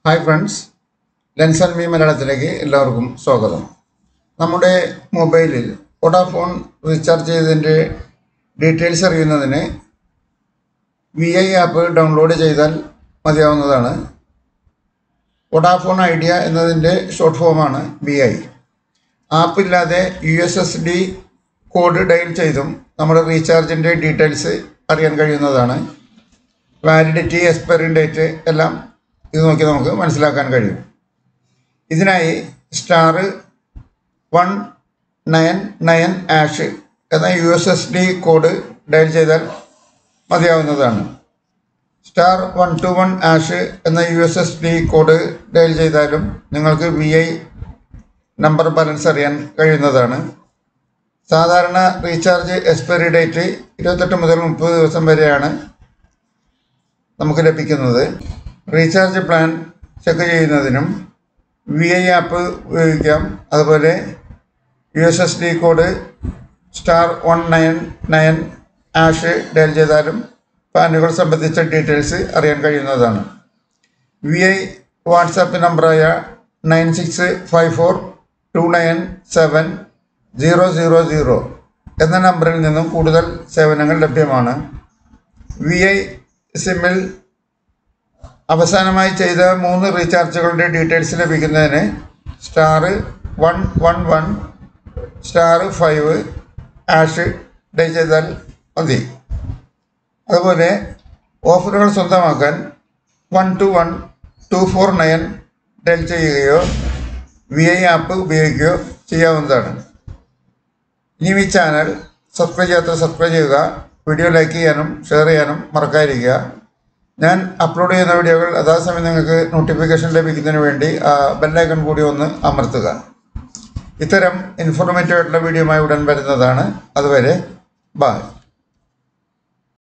Hi friends, lens&me മലയാളത്തിലേക്ക് എല്ലാവർക്കും സ്വാഗതം. നമ്മുടെ മൊബൈലിൽ വോഡാഫോൺ റീചാർജ് ചെയ്തതിൻ്റെ ഡീറ്റെയിൽസ് അറിയുന്നതിന് VI ആപ്പ് ഡൗൺലോഡ് ചെയ്താൽ മതിയാവുന്നതാണ്. വോഡാഫോൺ ഐഡിയ എന്നതിൻ്റെ ഷോർട്ട് ഫോമാണ് VI. ആപ്പ് ഇല്ലാതെ USSD കോഡ് ഡയൽ ചെയ്തും നമ്മുടെ റീചാർജിൻ്റെ ഡീറ്റെയിൽസ് അറിയാൻ കഴിയുന്നതാണ്. വാലിഡിറ്റി, എക്സ്പയറി ഡേറ്റ് എല്ലാം ഇത് നോക്കി നമുക്ക് മനസ്സിലാക്കാൻ കഴിയും. ഇതിനായി *199# എന്ന USSD കോഡ് ഡയൽ ചെയ്താൽ മതിയാവുന്നതാണ്. *121# എന്ന USSD കോഡ് ഡയൽ ചെയ്താലും നിങ്ങൾക്ക് VI നമ്പർ ബാലൻസ് അറിയാൻ കഴിയുന്നതാണ്. സാധാരണ റീചാർജ് എക്സ്പയറി ഡേറ്റ് 28 മുതൽ 30 ദിവസം വരെയാണ് നമുക്ക് ലഭിക്കുന്നത്. റീചാർജ് പ്ലാൻ ചെക്ക് ചെയ്യുന്നതിനും VI ആപ്പ് ഉപയോഗിക്കാം. അതുപോലെ USSD കോഡ് *199# ഡയൽ ചെയ്താലും പ്ലാനുകൾ സംബന്ധിച്ച ഡീറ്റെയിൽസ് അറിയാൻ കഴിയുന്നതാണ്. VI വാട്സാപ്പ് നമ്പറായ 9654297000 എന്ന നമ്പറിൽ നിന്നും കൂടുതൽ സേവനങ്ങൾ ലഭ്യമാണ്. VI സിമ്മിൽ അവസാനമായി ചെയ്ത 3 റീചാർജുകളുടെ ഡീറ്റെയിൽസ് ലഭിക്കുന്നതിന് *111*5# ഡയൽ ചെയ്താൽ മതി. അതുപോലെ ഓഫറുകൾ സ്വന്തമാക്കാൻ 121249 ഡയൽ ചെയ്യുകയോ VI ആപ്പ് ഉപയോഗിക്കുകയോ ചെയ്യാവുന്നതാണ്. ഇനി ഈ ചാനൽ സബ്സ്ക്രൈബ് ചെയ്യുക. വീഡിയോ ലൈക്ക് ചെയ്യാനും ഷെയർ ചെയ്യാനും മറക്കാതിരിക്കുക. ഞാൻ അപ്ലോഡ് ചെയ്യുന്ന വീഡിയോകൾ യഥാസമയം നിങ്ങൾക്ക് നോട്ടിഫിക്കേഷൻ ലഭിക്കുന്നതിന് വേണ്ടി ബെല്ലൈക്കൺ കൂടി ഒന്ന് അമർത്തുക. ഇത്തരം ഇൻഫോർമേറ്റീവ് ആയിട്ടുള്ള വീഡിയോയുമായി ഉടൻ വരുന്നതാണ്. അതുവരെ ബൈ.